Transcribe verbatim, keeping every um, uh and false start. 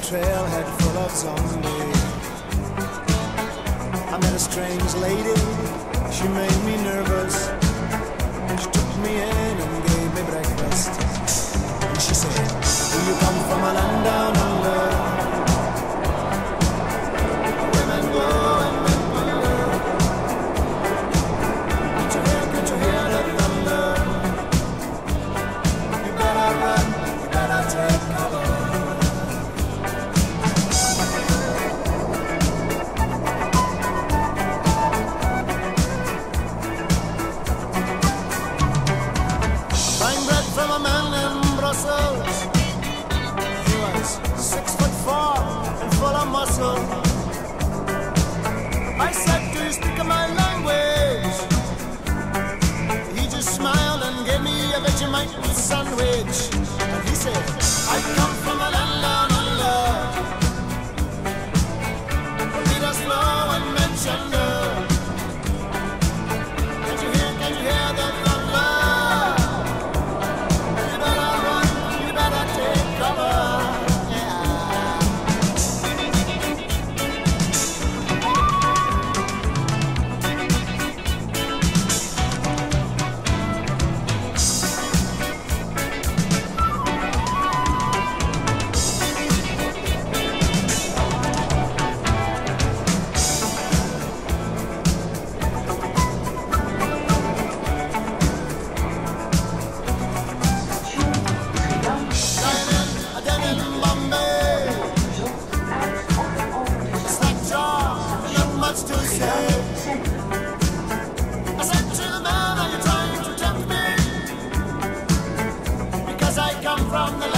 trailhead full of zombies. I met a strange lady, she made me nervous. She took me in and gave me breakfast. And she said, do you come from a land down under? Women go and men wonder. Can't you hear, can't you hear the thunder? You better run, you better take cover. From a man in Brussels, he was six foot four and full of muscle. I said, do you speak my language? He just smiled and gave me a Vegemite sandwich. And he said, I come from a land down under, where Peter's flow and men's under. Can't you hear, can't you hear the thunder? To say, I said to the man, are you trying to tempt me? Because I come from the land.